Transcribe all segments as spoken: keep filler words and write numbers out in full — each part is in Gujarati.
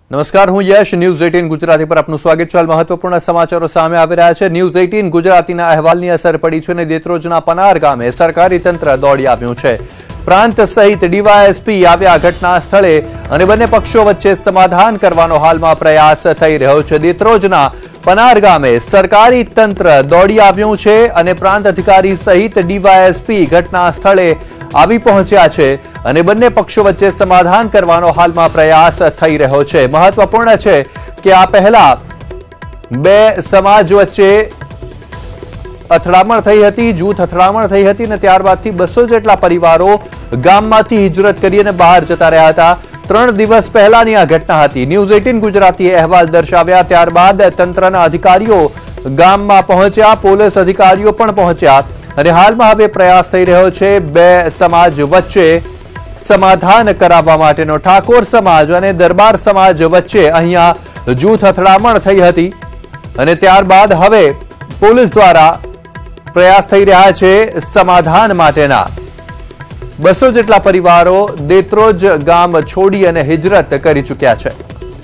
નમસ્કાર, હું યશ. ન્યૂઝ અઠ્ઠાવીસ ગુજરાતી પર આપનું સ્વાગત છે. મહત્વપૂર્ણ સમાચારો સામે આવી રહ્યા છે. ન્યૂઝ અઠ્ઠાવીસ ગુજરાતીના અહેવાલની અસર પડી છે અને દેત્રોજના પનાર ગામે સરકારી તંત્ર દોડી આવ્યું છે. પ્રાંત સહિત ડીવાયએસપી આવ્યા ઘટના સ્થળે અને બંને પક્ષો વચ્ચે સમાધાન કરવાનો હાલમાં પ્રયાસ થઈ રહ્યો છે. દેત્રોજના પનાર ગામે સરકારી તંત્ર દોડી આવ્યું છે અને પ્રાંત અધિકારી સહિત ડીવાયએસપી ઘટના સ્થળે આવી પહોંચ્યા છે અને બંને પક્ષો વચ્ચે સમાધાન કરવાનો હાલમાં પ્રયાસ થઈ રહ્યો છે. મહત્વપૂર્ણ છે કે આ પહેલા બે સમાજ વચ્ચે અથડામણ થઈ હતી, જૂથ અથડામણ થઈ હતી અને ત્યારબાદથી બસો જેટલા પરિવારો ગામમાંથી હિજરત કરી અને બહાર જતા રહ્યા હતા. ત્રણ દિવસ પહેલાની આ ઘટના હતી. ન્યૂઝ અઠ્ઠાવીસ ગુજરાતીએ અહેવાલ દર્શાવ્યા. ત્યારબાદ તંત્રના અધિકારીઓ ગામમાં પહોંચ્યા, પોલીસ અધિકારીઓ પણ પહોંચ્યા અને હાલમાં હવે પ્રયાસ થઈ રહ્યો છે બે સમાજ વચ્ચે સમાધાન કરાવવા માટેનો. ઠાકોર સમાજ અને દરબાર સમાજ વચ્ચે અહીંયા જૂથ અથડામણ થઈ હતી અને ત્યારબાદ હવે પોલીસ દ્વારા પ્રયાસ થઈ રહ્યા છે સમાધાન માટેના. બસો જેટલા પરિવારો દેત્રોજ ગામ છોડી અને હિજરત કરી ચૂક્યા છે.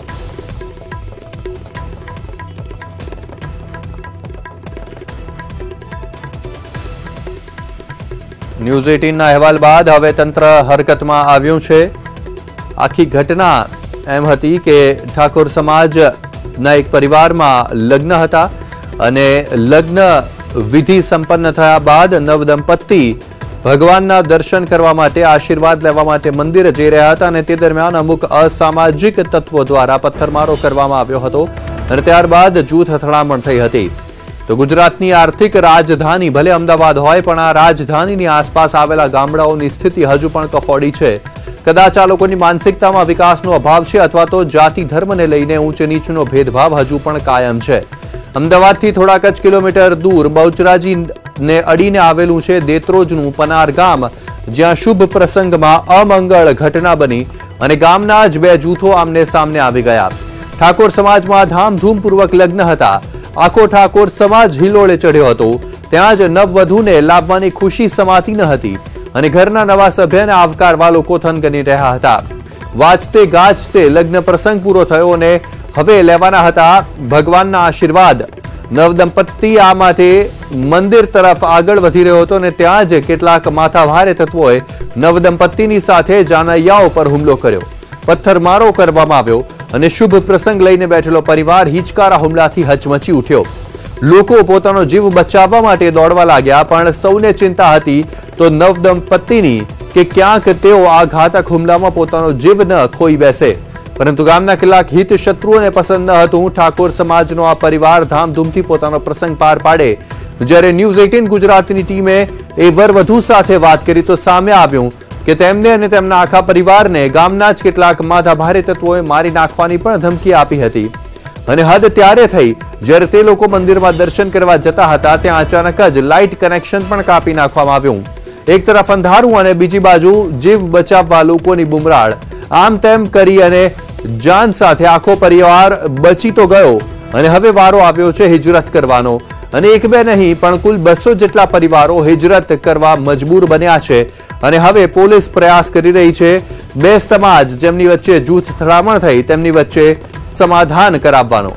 ન્યૂઝ અઠ્ઠાવીસ ના અહેવાલ બાદ હવે તંત્ર હરકતમાં આવ્યું છે. આખી ઘટના એમ હતી કે ઠાકોર સમાજના એક પરિવારમાં લગ્ન હતા અને લગ્ન વિધિ સંપન્ન થયા બાદ નવદંપતિ ભગવાનના દર્શન કરવા માટે, આશીર્વાદ લેવા માટે મંદિરે જઈ રહ્યા હતા અને તે દરમિયાન અમુક અસામાજિક તત્વો દ્વારા પથ્થરમારો કરવામાં આવ્યો હતો અને ત્યારબાદ જૂથ અથડામણ થઈ હતી. તો ગુજરાતની આર્થિક રાજધાની ભલે અમદાવાદ હોય પણ આ રાજધાનીની આસપાસ આવેલા ગામડાઓની સ્થિતિ હજુ પણ કફોડી છે. કદાચ આ લોકોની માનસિકતામાં વિકાસનો અભાવ છે અથવા તો જાતિ ધર્મને લઈને ઊંચ નીચનો ભેદભાવ હજુ પણ કાયમ છે. અમદાવાદથી થોડાક જ કિલોમીટર દૂર બહુચરાજીને અડીને આવેલું છે દેત્રોજનું પનાર ગામ, જ્યાં શુભ પ્રસંગમાં અમંગળ ઘટના બની અને ગામના જ બે જૂથો આમને સામને આવી ગયા. ઠાકોર સમાજમાં ધામધૂમપૂર્વક લગ્ન હતા. આખો ઠાકોર સમાજ હિલોળે ચડ્યો હતો. ત્યાં જ નવવધૂને લાવવાની ખુશી સમાતી ન હતી અને ઘરના નવા સભ્યને આવકારવા લોકો થનગની રહ્યા હતા. વાજતે ગાજતે લગ્ન પ્રસંગ પૂરો થયો અને હવે લેવાના હતા ભગવાનના આશીર્વાદ. નવદંપતિ આ માટે મંદિર તરફ આગળ વધી રહ્યો હતો અને ત્યાં જ કેટલાક માથાભારે તત્વોએ નવદંપતિની સાથે જાનૈયાઓ પર હુમલો કર્યો, પથ્થરમારો કરવામાં આવ્યો અને શુભ પ્રસંગ લઈને બેઠેલો પરિવાર હિચકારા હુમલાથી હચમચી ઉઠ્યો. લોકો પોતાનો જીવ બચાવવા માટે દોડવા લાગ્યા પણ સૌને ચિંતા હતી તો નવદંપતિની કે ક્યાંક તેઓ આ ઘાતક હુમલામાં પોતાનો જીવ ન ખોઈ બેસે. પરંતુ ગામના કેટલાક હિત શત્રુઓને પસંદ ન હતું ઠાકોર સમાજનો આ પરિવાર ધામધૂમથી પોતાનો પ્રસંગ પાર પાડે. જ્યારે ન્યૂઝ અઠ્ઠાવીસ ગુજરાતીની ટીમે એ વરવધુ સાથે વાત કરી તો સામે આવ્યું કે તેમને અને તેમના આખા પરિવારને ગામના જ કેટલાક માથાભારે તત્વોએ મારી નાખવાની પણ ધમકી આપી હતી. અને હદ ત્યારે થઈ જ્યારે તે લોકો મંદિરમાં દર્શન કરવા જતા હતા ત્યાં અચાનક જ લાઇટ કનેક્શન પણ કાપી નાખવામાં આવ્યું. એક તરફ અંધારું અને બીજી બાજુ જીવ બચાવવા લોકોની બુમરાળ. આમ તેમ કરી અને જાન સાથે આખો પરિવાર બચી તો ગયો અને હવે વારો આવ્યો છે હિજરત કરવાનો. અને એક બે નહીં પણ કુલ બસો જેટલા પરિવારો હિજરત કરવા મજબૂર બન્યા છે અને હવે પોલીસ પ્રયાસ કરી રહી છે બે સમાજ જેમની વચ્ચે જૂથ અથડામણ થઈ તેમની વચ્ચે સમાધાન કરાવવાનો.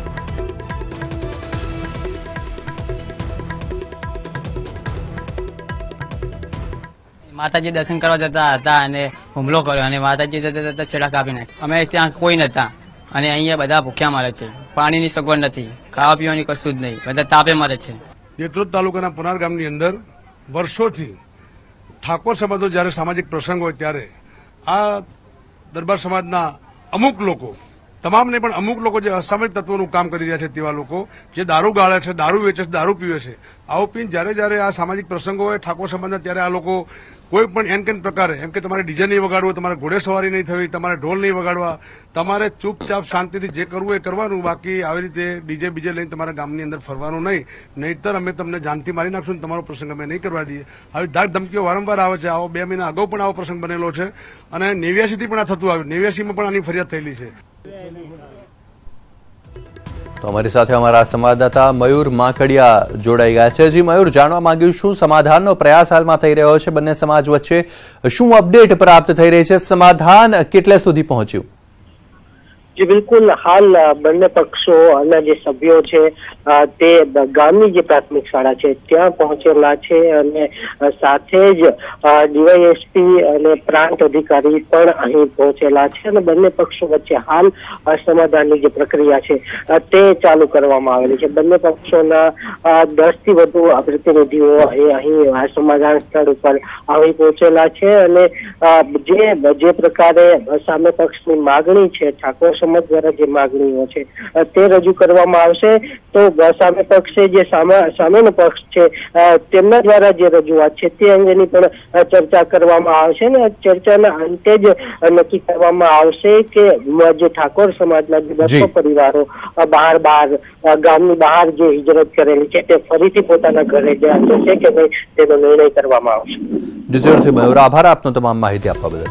માતાજી દર્શન કરવા જતા હતા અને હુમલો કર્યો અને માતાજી જતા જતા છેડા કાપી નાખ્યા. અમે ત્યાં કોઈ નતા અને અહીંયા બધા ભૂખ્યા મરે છે. પાણીની સગવડ નથી, ખાવા પીવાની કશું જ નહીં, બધા તાપે મરે છે. દેત્રોજ તાલુકાના પનાર ગામની અંદર વર્ષોથી ઠાકોર સમાજનો જયારે સામાજિક પ્રસંગ હોય ત્યારે આ દરબાર સમાજના અમુક લોકો, તમામને પણ અમુક લોકો જે અસામાજિક તત્વોનું કામ કરી રહ્યા છે તેવા લોકો જે દારૂ ગાળે છે, દારૂ વેચે છે, દારૂ પીવે છે, આવું પીને જયારે જયારે આ સામાજિક પ્રસંગો હોય ઠાકોર સમાજના ત્યારે આ લોકો કોઈ પણ એમ કેમ પ્રકારે એમ કે તમારે ડીજે નહીં વગાડવું, તમારે ઘોડે સવારી નહીં થવી, તમારે ઢોલ નહીં વગાડવા, તમારે ચૂપચાપ શાંતિથી જે કરવું એ કરવાનું, બાકી આવી રીતે ડીજે બીજે લઈને તમારા ગામની અંદર ફરવાનું નહીં, નહીતર અમે તમને જાનથી મારી નાખશું તમારો પ્રસંગ અમે નહીં કરવા દઈએ. આવી ધાક ધમકીઓ વારંવાર આવે છે. આવો બે મહિના અગાઉ પણ આવો પ્રસંગ બનેલો છે અને નેવ્યાસી થી પણ આ થતું આવ્યું. નેવ્યાસીમાં પણ આની ફરિયાદ થયેલી છે. તો અમારી સાથે અમારા સંવાદદાતા મયુર માકડિયા જોડાઈ ગયા છે. જી મયુર, જાણવા માંગ્યું શું સમાધાનનો પ્રયાસ હાલમાં થઈ રહ્યો છે બંને સમાજ વચ્ચે, શું અપડેટ પ્રાપ્ત થઈ રહી છે, સમાધાન કેટલે સુધી પહોંચ્યું? जी बिल्कुल, हाल બંને પક્ષો અને જે સભ્યો છે તે ગામની જે પ્રાથમિક શાળા છે ત્યાં પહોંચેલા છે અને સાથે જ ડીવાયએસપી અને પ્રાંત અધિકારી પણ અહીં પહોંચેલા છે અને બંને પક્ષો વચ્ચે હાલ સમાધાનની જે પ્રક્રિયા છે તે ચાલુ કરવામાં આવેલી છે। બંને પક્ષોના દસ થી વધુ પ્રતિનિધિઓ એ અહીં સમાધાન સ્થળ ઉપર આવી પહોંચેલા છે અને જે જે પ્રકારે સામે પક્ષની માગણી છે, ઠાકોર સમાજ દ્વારા જે માગણીઓ છે તે રજૂ કરવામાં આવશે તો સામે પક્ષે જે સામેનો પક્ષ છે તેમના દ્વારા જે રજૂઆત છે તે અંગેની પણ ચર્ચા કરવામાં આવશે ને ચર્ચાના અંતે જ નક્કી કરવામાં આવશે કે જે ઠાકોર સમાજના જે બસો પરિવારો બહાર બહાર ગામની બહાર જે હિજરત કરેલી છે તે ફરીથી પોતાના ઘરે જશે કે નહીં તેનો નિર્ણય કરવામાં આવશે। જરૂરથી મયુર, આભાર આપનો તમામ માહિતી આપવા બદલ।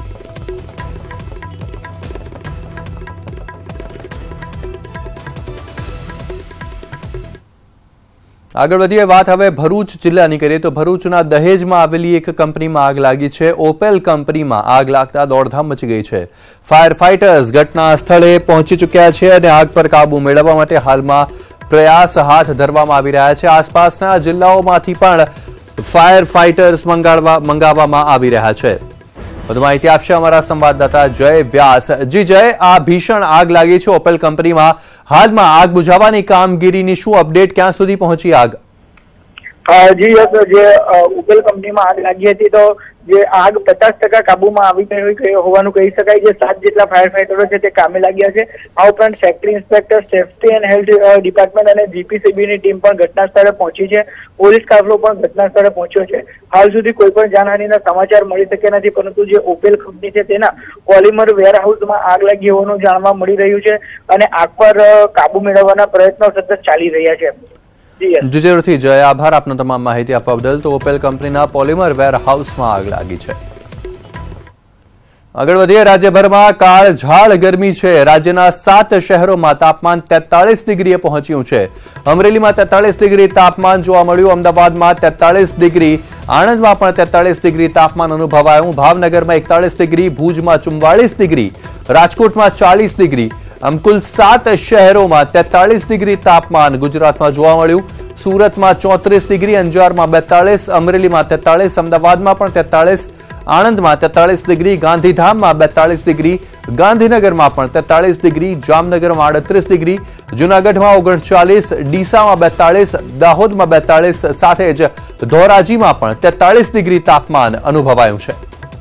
આગળ વધીએ, વાત હવે ભરૂચ જિલ્લાની કરીએ તો ભરૂચના દહેજમાં આવેલી એક કંપનીમાં આગ લાગી છે। ઓપેલ કંપનીમાં આગ લાગતા દોડધામ મચી ગઈ છે। ફાયર ફાઇટર્સ ઘટના સ્થળે પહોંચી ચૂક્યા છે અને આગ પર કાબુ મેળવવા માટે હાલમાં પ્રયાસ હાથ ધરવામાં આવી રહ્યા છે। આસપાસના જિલ્લાઓમાંથી પણ ફાયર ફાઇટર્સ મંગાવવા મંગાવવામાં આવી રહ્યા છે। વધુ માહિતી આપશે અમારા સંવાદદાતા જય વ્યાસ। જી જય, આ ભીષણ આગ લાગી છે ઓપેલ કંપનીમાં, હાલમાં આગ બુઝાવવાની કામગીરીની શું અપડેટ, ક્યાં સુધી પહોંચી આગ? જી જે ઓપેલ કંપનીમાં આગ લાગી હતી તો જે આગ પચાસ ટકા કાબુમાં આવી હોવાનું કહી શકાય। જે સાત જેટલા ફાયર ફાઈટરો છે તે કામે લાગ્યા છે। આ ઉપરાંત sector inspector, safety and health department અને જીપીસીબીની ટીમ પણ ઘટના સ્થળે પહોંચી છે। પોલીસ કાફલો પણ ઘટના સ્થળે પહોંચ્યો છે। હાલ સુધી કોઈ પણ જાનહાનિના સમાચાર મળી શક્યા નથી, પરંતુ જે ઓપેલ કંપની છે તેના પોલિમર વેરહાઉસમાં આગ લાગી હોવાનું જાણવા મળી રહ્યું છે અને આગ પર કાબુ મેળવવાના પ્રયત્નો સતત ચાલી રહ્યા છે। જી જરૂરથી જય, આભાર આપનો તમામ માહિતી આપવા બદલ। તો ઓપેલ કંપનીના પોલિમર વેર હાઉસમાં આગ લાગી છે। આગળ વધીએ, રાજ્યભરમાં કાળઝાળ ગરમી છે। રાજ્યના સાત શહેરોમાં તાપમાન તેતાલીસ ડિગ્રીએ પહોંચ્યું છે। અમરેલીમાં તેતાલીસ ડિગ્રી તાપમાન જોવા મળ્યું, અમદાવાદમાં તેતાલીસ ડિગ્રી, આણંદમાં પણ તેતાલીસ ડિગ્રી તાપમાન અનુભવાયું, ભાવનગરમાં એકતાલીસ ડિગ્રી, ભુજમાં ચુમ્વાલીસ ડિગ્રી, રાજકોટમાં ચાલીસ ડિગ્રી, આમ કુલ સાત શહેરોમાં તેતાલીસ ડિગ્રી તાપમાન ગુજરાતમાં જોવા મળ્યું। સુરતમાં ચોત્રીસ ડિગ્રી, અંજારમાં બેતાલીસ, અમરેલીમાં તેતાલીસ, અમદાવાદમાં પણ તેતાલીસ, આણંદમાં તેતાલીસ ડિગ્રી, ગાંધીધામમાં બેતાલીસ ડિગ્રી, ગાંધીનગરમાં પણ તેતાલીસ ડિગ્રી, જામનગરમાં આડત્રીસ ડિગ્રી, જૂનાગઢમાં ઓગણચાલીસ, ડીસામાં બેતાલીસ, દાહોદમાં બેતાલીસ, સાથે જ ધોરાજીમાં પણ તેતાલીસ ડિગ્રી તાપમાન અનુભવાયું છે।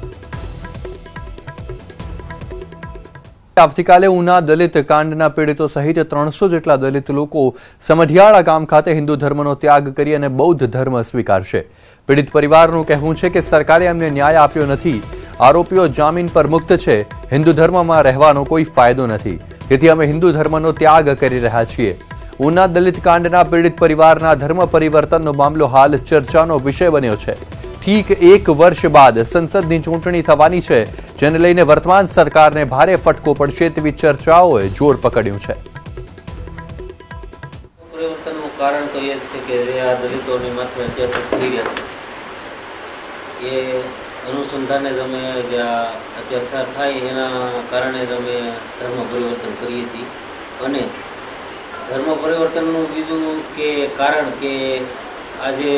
આવતીકાલે ઉના દલિત કાંડના પીડિતો સહિત ત્રણસો જેટલા દલિત લોકો સમઢિયાળા ગામ ખાતે હિન્દુ ધર્મનો ત્યાગ કરી અને બૌદ્ધ ધર્મ સ્વીકારશે। પીડિત પરિવારનું કહેવું છે કે સરકારે અમને ન્યાય આપ્યો નથી, આરોપીઓ જામીન પર મુક્ત છે, હિન્દુ ધર્મમાં રહેવાનો કોઈ ફાયદો નથી, તેથી અમે હિન્દુ ધર્મનો ત્યાગ કરી રહ્યા છીએ। ઉના દલિત કાંડના પીડિત પરિવારના ધર્મ પરિવર્તનનો મામલો હાલ ચર્ચાનો વિષય બન્યો છે। ઠીક એક વર્ષ બાદ સંસદની ચૂંટણી થવાની છે, જેને લઈને વર્તમાન સરકારને ભારે ફટકો પડશે તેવી ચર્ચાઓએ જોર પકડ્યું છે। પરિવર્તનનું કારણ તો એ છે કે આ દલિતોની માત્ર અત્યાચાર થઈ રહ્યા છે એ અનુસંધાને જ અમે જે અત્યાચાર થાય એના કારણે જ અમે ધર્મ પરિવર્તન કરીએ છીએ। અને ધર્મ પરિવર્તનનું બીજું કે કારણ કે આજે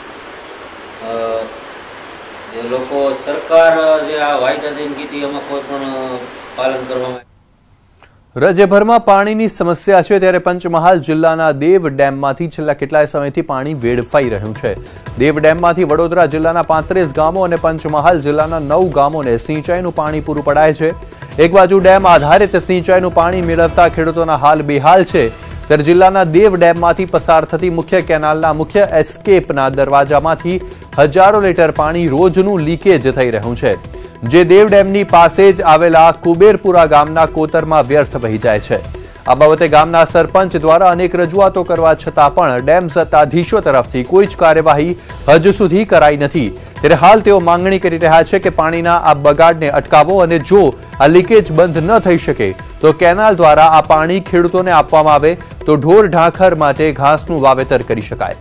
જે લોકો સરકાર જે આ વાયદા દઈને કીધી એમાં કોઈ પણ પાલન કરવામાં। રાજ્યભરમાં પાણીની સમસ્યા છે, ત્યારે પંચમહાલ જિલ્લાના દેવ ડેમમાંથી છેલ્લા કેટલાય સમયથી પાણી વેડફાઈ રહ્યું છે। દેવ ડેમમાંથી વડોદરા જિલ્લાના પાંત્રીસ ગામો અને પંચમહાલ જિલ્લાના નવ ગામોને સિંચાઈનું પાણી પૂરું પડાય છે। એક બાજુ ડેમ આધારિત સિંચાઈનું પાણી મેળવતા ખેડૂતોના હાલ બેહાલ છે, ત્યારે જિલ્લાના દેવ ડેમમાંથી પસાર થતી મુખ્ય કેનાલના મુખ્ય એસ્કેપના દરવાજામાંથી હજારો લીટર પાણી રોજનું લીકેજ થઈ રહ્યું છે, જે દેવ ડેમની પાસે જ આવેલા કુબેરપુરા ગામના કોતરમાં વ્યર્થ વહી જાય છે। આ બાબતે ગામના સરપંચ દ્વારા અનેક રજૂઆતો કરવા છતાં પણ ડેમ સત્તાધીશો તરફથી કોઈ જ કાર્યવાહી હજુ સુધી કરાઈ નથી, ત્યારે હાલ તેઓ માંગણી કરી રહ્યા છે કે પાણીના આ બગાડને અટકાવો અને જો આ લીકેજ બંધ ન થઈ શકે તો કેનાલ દ્વારા આ પાણી ખેડૂતોને આપવામાં આવે તો ઢોર ઢાંખર માટે ઘાસનું વાવેતર કરી શકાય।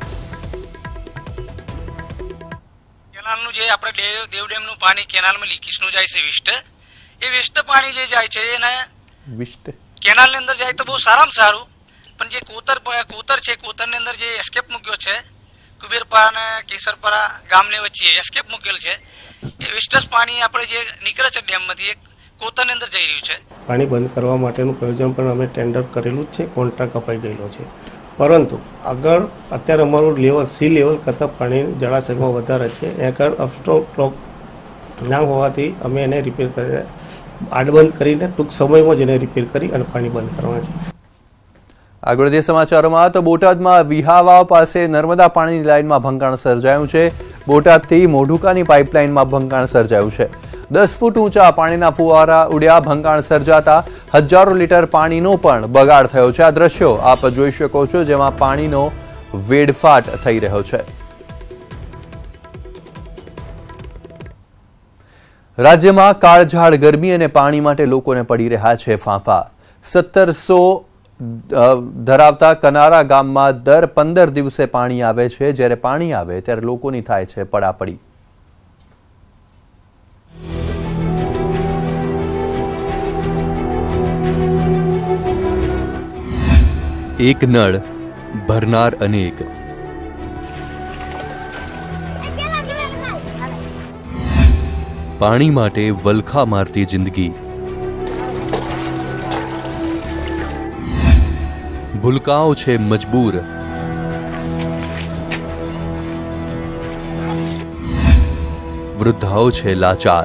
કેનાલનું જે આપણે દેવ ડેમનું પાણી કેનાલમાં લીકેજનું જાય છે વેસ્ટ, એ વેસ્ટ પાણી જે જાય છે એને વિસ્ટ કેનાલની અંદર જાય તો બહુ સારામાં સારું, પણ જે કોતર કોતર છે, કોતરની અંદર જે એસ્કેપ મૂક્યો છે, કુબેરપરા અને કેસરપરા ગામની વચ્ચે એસ્કેપ મૂકેલ છે, એ વેસ્ટેજ પાણી આપણે જે નીકળે છે ડેમમાંથી એક કોતરની અંદર જઈ રહ્યું છે. પાણી બંધ કરવા માટેનું પ્રયોજન પણ અમે ટેન્ડર કરેલું જ છે, કોન્ટ્રાક્ટ અપાઈ ગયેલો છે, પરંતુ આગળ અત્યારે અમારું લેવલ સી લેવલ કરતાં પાણી જળાશયમાં વધારે છે. એ આગળ અપસ્ટ્રોક બ્લોક ના હોવાથી અમે એને રિપેર કરી આડબંધ કરીને ટૂંક સમયમાં જ એને રિપેર કરી અને પાણી બંધ કરવાના છે. આગળ દે સમાચારોમાં તો બોટાદમાં વિહાવાવ પાસે નર્મદા પાણીની લાઇનમાં ભંગાણ સર્જાયું છે. બોટાદથી મોઢુકાની પાઇપલાઇનમાં ભંગાણ સર્જાયું છે. દસ ફૂટ ઊંચા પાણીના ફુવારા ઉડ્યા. ભંગાણ સર્જાતા હજારો લીટર પાણીનો પણ બગાડ થયો છે. આ દ્રશ્યો આપ જોઈ શકો છો, જેમાં પાણીનો વેડફાટ થઈ રહ્યો છે. રાજ્યમાં કાળઝાળ ગરમી અને પાણી માટે લોકોને પડી રહ્યા છે ફાંફા. સત્તરસો ધરાવતા કનારા ગામમાં દર પંદર દિવસે પાણી આવે છે. જ્યારે પાણી આવે ત્યારે લોકોની થાય છે પડાપડી. એક નળ ભરનાર અનેક. પાણી માટે વલખા મારતી જિંદગી. ભૂલકાઓ છે મજબૂર. વૃદ્ધાઓ છે લાચાર.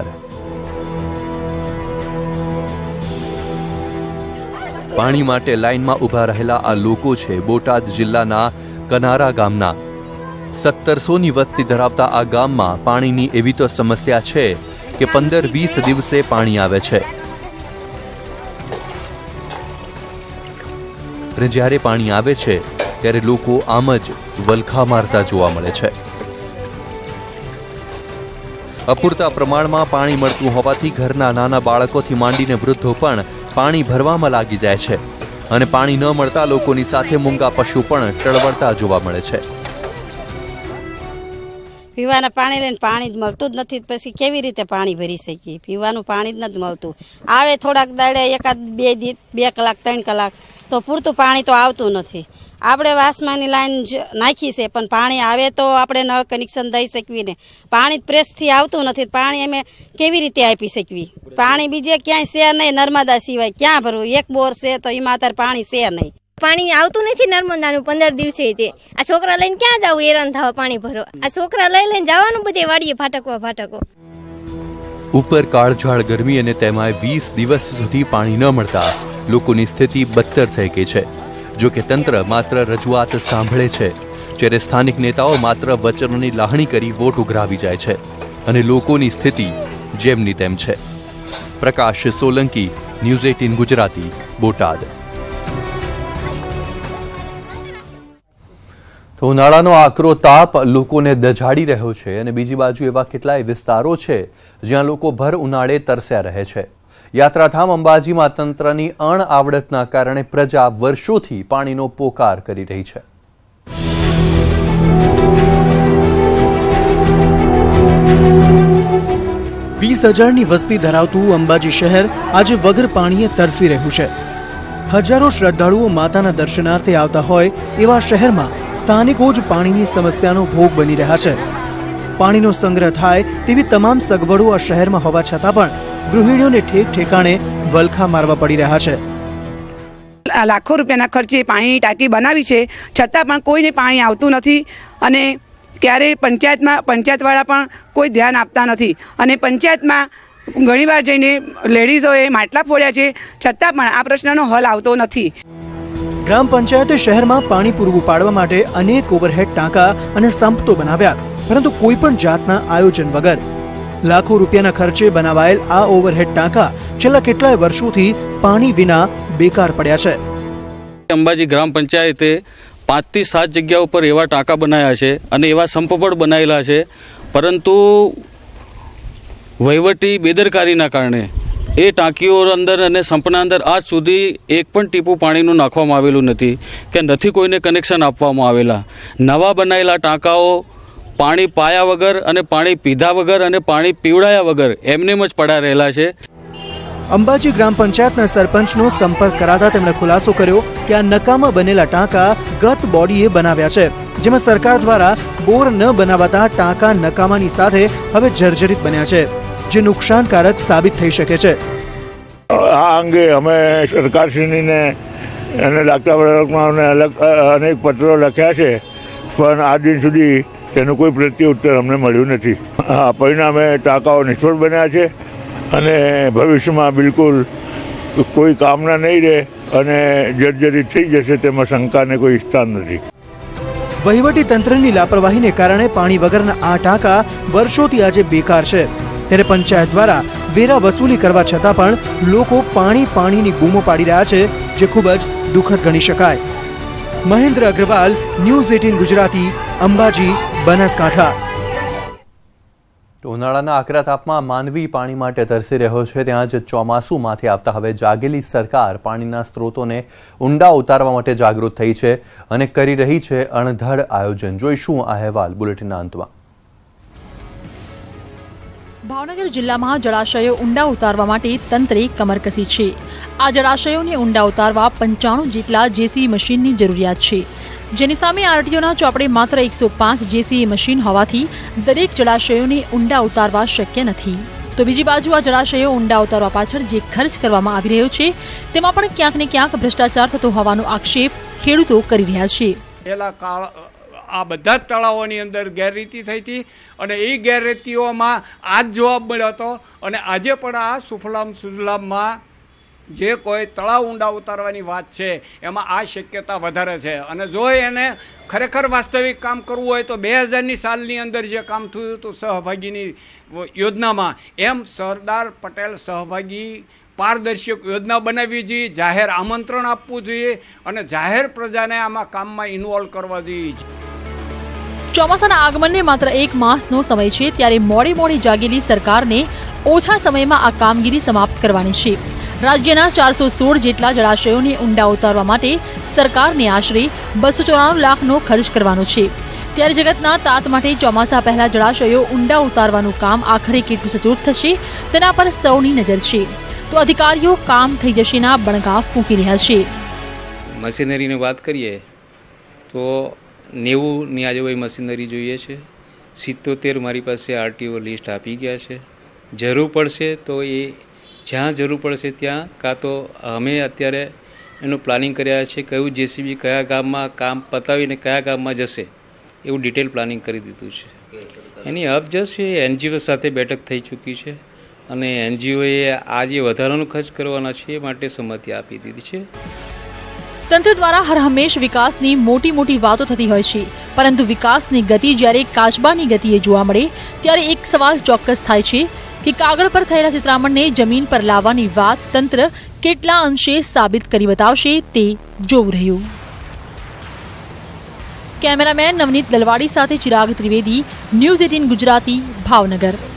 પાણી માટે લાઇનમાં ઉભા રહેલા આ લોકો છે બોટાદ જિલ્લાના કનારા ગામના. સત્તરસો ની વસ્તી ધરાવતા આ ગામમાં પાણીની એવી તો સમસ્યા છે કે પંદર વીસ દિવસે પાણી આવે છે. અને જ્યારે પાણી આવે છે ત્યારે લોકો આમ જ વલખા મારતા જોવા મળે છે. અપૂરતા પ્રમાણમાં પાણી મળતું હોવાથી ઘરના નાના બાળકોથી માંડીને વૃદ્ધો પણ પાણી ભરવામાં લાગી જાય છે. અને પાણી ન મળતા લોકોની સાથે મૂંગા પશુ પણ ટળવળતા જોવા મળે છે. પીવાના પાણી લઈને પાણી જ મળતું જ નથી, પછી કેવી રીતે પાણી ભરી શકીએ? પીવાનું પાણી જ નથી મળતું. આવે થોડાક દાડે એકાદ બે બે કલાક ત્રણ કલાક તો પૂરતું પાણી તો આવતું નથી. આપણે વાસમાની લાઈન નાખી છે, પણ પાણી આવે તો આપણે નળ કનેક્શન દઈ શકવી ને. પાણી પ્રેસથી આવતું નથી. પાણી અમે કેવી રીતે આપી શકવી? પાણી બીજે ક્યાંય છે નહીં, નર્મદા સિવાય ક્યાં ભરવું? એક બોર છે તો એમાં અત્યારે પાણી છે નહીં. પાણી આવતું નથી નર્મદાનું પંદર દિવસે. તે આ છોકરા લઈને ક્યાં જવું? હેરાન થવા પાણી ભરો. આ છોકરા લઈ લઈને જવાનું બધે વાડીએ ફાટકવા ફાટકો. ઉપર કાળઝાળ ગરમી અને તેમાં વીસ દિવસ સુધી પાણી ન મળતા લોકોની સ્થિતિ બદતર થઈ ગઈ છે. જો કે તંત્ર માત્ર રજૂઆત સાંભળે છે, જ્યારે સ્થાનિક નેતાઓ માત્ર વચનોની લાહણી કરી વોટ ઉઘરાવી જાય છે અને લોકોની સ્થિતિ જેમની તેમ છે. પ્રકાશ સોલંકી, ન્યૂઝ અઠ્ઠાવીસ ગુજરાતી, બોટાદ. તો ઉનાળાનો આકરો તાપ લોકોને દઝાડી રહ્યો છે અને બીજી બાજુ એવા કેટલાય વિસ્તારો છે જ્યાં લોકો ભર ઉનાળે તરસ્યા રહે છે. યાત્રાધામ અંબાજીમાં તંત્રની અણઆવડતના કારણે પ્રજા વર્ષોથી પાણીનો પોકાર કરી રહી છે. વીસ હજારની વસ્તી ધરાવતું અંબાજી શહેર આજે વગર પાણીએ તરસી રહ્યું છે. હજારો શ્રદ્ધાળુઓ માતાના દર્શનાર્થે આવતા હોય એવા શહેરમાં સ્થાનિકો જ પાણીની સમસ્યાનો ભોગ બની રહ્યા છે. પાણીનો સંગ્રહ થાય તેવી તમામ સગવડો આ શહેરમાં હોવા છતાં પણ ગૃહિણીઓને ઠેક ઠેકાણે વલખા મારવા પડી રહ્યા છે. લાખો રૂપિયાના ખર્ચે પાણીની ટાંકી બનાવી છે, છતાં પણ કોઈને પાણી આવતું નથી. અને ક્યારે પંચાયતમાં પંચાયતવાળા પણ કોઈ ધ્યાન આપતા નથી. અને પંચાયતમાં ઘણીવાર જઈને લેડીઝોએ માટલા ફોડ્યા છે, છતાં પણ આ પ્રશ્નનો હલ આવતો નથી. ગ્રામ પંચાયતે શહેરમાં પાણી પૂરું પાડવા માટે અનેક ઓવરહેડ ટાંકા અને સંપ તો બનાવ્યા, પરંતુ કોઈ પણ જાતના આયોજન વગર લાખો રૂપિયાના ખર્ચે બનાવાયેલ આ ઓવરહેડ ટાંકા છેલ્લા કેટલાય વર્ષોથી પાણી વિના બેકાર પડ્યા છે. અંબાજી ગ્રામ પંચાયતે પાંચ થી સાત જગ્યાઓ પર એવા ટાંકા બનાવ્યા છે અને એવા સંપ પણ બનાવેલા છે, પરંતુ વહીવટી બેદરકારીના કારણે એ ટાંકીઓ અંદર અને સંપના અંદર આજ સુધી એક પણ ટીપું પાણીનું નાખવામાં આવેલું નથી કે નથી કોઈને કનેક્શન આપવામાં આવેલા. નવા બનાવેલા ટાંકાઓ પાણી પાયા વગર અને પાણી પીધા વગર અને પાણી પીવડાયા વગર એમનેમ જ પડા રહેલા છે. અંબાજી ગ્રામ પંચાયતના સરપંચનો સંપર્ક કરાતા તેમણે ખુલાસો કર્યો કે આ નકામા બનેલા ટાંકા ગત બોડીએ બનાવ્યા છે, જેમાં સરકાર દ્વારા બોર ન બનાવાતા ટાંકા નકામાની સાથે હવે જર્જરિત બન્યા છે, જે નુકસાનકારક સાબિત થઈ શકે છે। આ અંગે અમે સરકારશ્રીને અને લાગતા વળગમાં અલગ અનેક પત્રો લખ્યા છે, પણ આજ દિન સુધી તેનું કોઈ પ્રત્યુત્તર અમને મળ્યું નથી। આ પરિણામે ટાંકાઓ નિષ્ફળ બન્યા છે અને ભવિષ્યમાં બિલકુલ કોઈ કામના નહીં રહે અને જર્જરિત થઈ જશે તેમાં શંકાને કોઈ સ્થાન નથી। વહીવટી તંત્રની લાપરવાહીને કારણે પાણી વગરના આ ટાંકા વર્ષોથી આજે બેકાર છે, ત્યારે પંચાયત દ્વારા વેરા વસૂલી કરવા છતાં પણ લોકો પાણી પાણીની બૂમો પાડી રહ્યા છે, જે ખૂબ જ દુઃખદ ગણી શકાય। મહેન્દ્ર અગ્રવાલ, ન્યૂઝ અઠ્ઠાવીસ ગુજરાતી, અંબાજી, બનાસકાંઠા। ઉનાળાના આકરા તાપમાં માનવી પાણી માટે તરસી રહ્યો છે, ત્યાં જ ચોમાસુમાંથી આવતા હવે જાગેલી સરકાર પાણીના સ્ત્રોતોને ઊંડા ઉતારવા માટે જાગૃત થઈ છે અને કરી રહી છે અણધડ આયોજન। જોઈશું આ અહેવાલ બુલેટિનના અંતમાં। ભાવનગર જિલ્લામાં જળાશયો ઊંડા ઉતારવા માટે તંત્રે કમર કસી છે। આ જળાશયોને ઊંડા ઉતારવા પંચાણું જેટલા જેસીબી મશીનની જરૂરિયાત છે, જેની સામે આરટીઓના ચોપડે માત્ર એકસો પાંચ જેસીબી મશીન હોવાથી દરેક જળાશયોને ઊંડા ઉતારવા શક્ય નથી। તો બીજી બાજુ આ જળાશયો ઊંડા ઉતારવા પાછળ જે ખર્ચ કરવામાં આવી રહ્યો છે તેમાં પણ ક્યાંક ને ક્યાંક ભ્રષ્ટાચાર થતો હોવાનો આક્ષેપ ખેડૂતો કરી રહ્યા છે। આ બધા જ તળાવોની અંદર ગેરરીતિ થઈ હતી અને એ ગેરરીતિઓમાં આ જ જવાબ મળ્યો હતો અને આજે પણ આ સુફલામ સુજલામમાં જે કોઈ તળાવ ઊંડા ઉતારવાની વાત છે એમાં આ શક્યતા વધારે છે અને જો એને ખરેખર વાસ્તવિક કામ કરવું હોય તો બે હજારની સાલની અંદર જે કામ થયું હતું સહભાગીની યોજનામાં, એમ સરદાર પટેલ સહભાગી પારદર્શક યોજના બનાવવી જોઈએ, જાહેર આમંત્રણ આપવું જોઈએ અને જાહેર પ્રજાને આમાં કામમાં ઇન્વોલ્વ કરવા જોઈએ। ચોમાસાના આગમનને માત્ર એક માસનો સમય છે, ત્યારે મોડી મોડી જાગેલી સરકારને ઓછા સમયમાં આ કામગીરી સમાપ્ત કરવાની છે। રાજ્યના ચારસો સોળ જેટલા જળાશયોને ઊંડા ઉતારવા માટે સરકારને આશરે બસો ચોરાણું લાખનો ખર્ચ કરવાનો છે, ત્યારે જગતના તાત માટે ચોમાસા પહેલા જળાશયો ઊંડા ઉતારવાનું કામ આખરે કેટલું સચોટ થશે તેના પર સૌની નજર છે। તો અધિકારીઓ કામ થઈ જશેના બણગા ફૂંકી રહ્યા છે। મશીનરીની વાત કરીએ તો નેવુંની આજુબાજુ મશીનરી જોઈએ છે, સિત્તોતેર મારી પાસે આરટીઓ લિસ્ટ આપી ગયા છે। જરૂર પડશે તો એ જ્યાં જરૂર પડશે ત્યાં કાં તો અમે અત્યારે એનું પ્લાનિંગ કર્યા છે, કયું જેસીબી કયા ગામમાં કામ પતાવીને કયા ગામમાં જશે એવું ડિટેલ પ્લાનિંગ કરી દીધું છે। એની અપ જશે એનજીઓ સાથે બેઠક થઈ ચૂકી છે અને એનજીઓએ આ જે વધારાનો ખર્ચ કરવાના છે એ માટે સંમતિ આપી દીધી છે। તંત્ર દ્વારા હર હંમેશ વિકાસની મોટી મોટી વાતો થતી હોય છે, પરંતુ વિકાસની ગતિ જ્યારે કાચબાની ગતિએ જોવા મળે ત્યારે એક સવાલ ચોક્કસ થાય છે કે કાગળ પર થયેલા ચિત્રામણને જમીન પર લાવવાની વાત તંત્ર કેટલા અંશે સાબિત કરી બતાવશે તે જોવું રહ્યું। કેમેરામેન નવનીત દલવાડી સાથે ચિરાગ ત્રિવેદી, ન્યૂઝ અઠ્ઠાવીસ ગુજરાતી, ભાવનગર।